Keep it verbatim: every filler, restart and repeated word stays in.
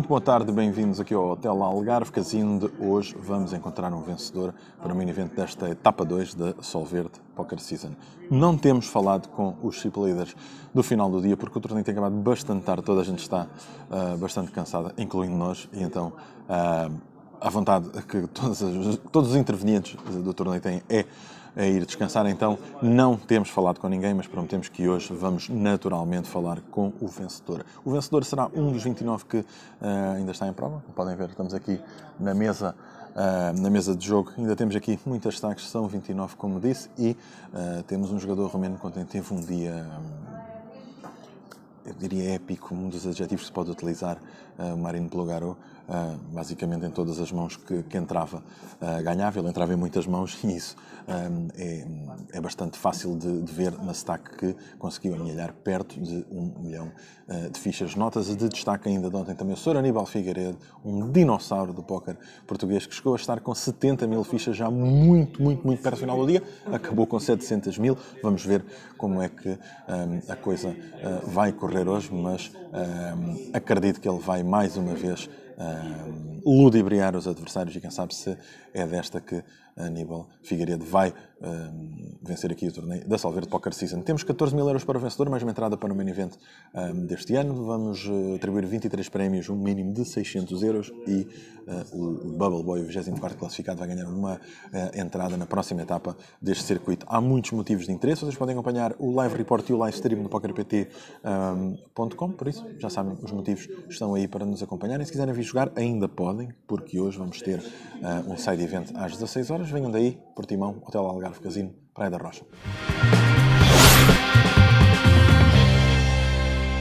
boa tarde, bem-vindos aqui ao Hotel Algarve Casino de hoje. Vamos encontrar um vencedor para o main event desta etapa dois da Solverde Poker Season. Não temos falado com os chip leaders do final do dia, porque o torneio tem acabado bastante tarde, toda a gente está uh, bastante cansada, incluindo nós, e então uh, a vontade que todos, as, todos os intervenientes do torneio têm é a ir descansar, então não temos falado com ninguém, mas prometemos que hoje vamos naturalmente falar com o vencedor. O vencedor será um dos vinte e nove que uh, ainda está em prova. Como podem ver, estamos aqui na mesa, uh, na mesa de jogo. Ainda temos aqui muitas stacks, são vinte e nove, como disse, e uh, temos um jogador romeno que ontem teve um dia, eu diria épico, um dos adjetivos que se pode utilizar, uh, Marin Plugaro. Uh, basicamente em todas as mãos que, que entrava uh, ganhava, ele entrava em muitas mãos e isso um, é, é bastante fácil de, de ver na stack que conseguiu aninhalhar perto de um milhão uh, de fichas. Notas de destaque ainda de ontem também o senhor Aníbal Figueiredo, um dinossauro do póquer português que chegou a estar com setenta mil fichas já muito, muito, muito perto do final do dia, acabou com setecentos mil. Vamos ver como é que um, a coisa uh, vai correr hoje, mas um, acredito que ele vai mais uma vez Uh, ludibriar os adversários e quem sabe se é desta que Aníbal Figueiredo vai uh, vencer aqui o torneio da Solverde Poker Season. Temos catorze mil euros para o vencedor, mais uma entrada para o main event uh, deste ano. Vamos uh, atribuir vinte e três prémios, um mínimo de seiscentos euros e uh, o Bubble Boy, o vigésimo quarto classificado, vai ganhar uma uh, entrada na próxima etapa deste circuito. Há muitos motivos de interesse, vocês podem acompanhar o live report e o live stream no poker p t ponto com, por isso já sabem, os motivos estão aí para nos acompanharem. Se quiserem vir jogar, ainda podem, porque hoje vamos ter uh, um side event às dezasseis horas. Venham daí, Portimão, Hotel Algarve Casino, Praia da Rocha.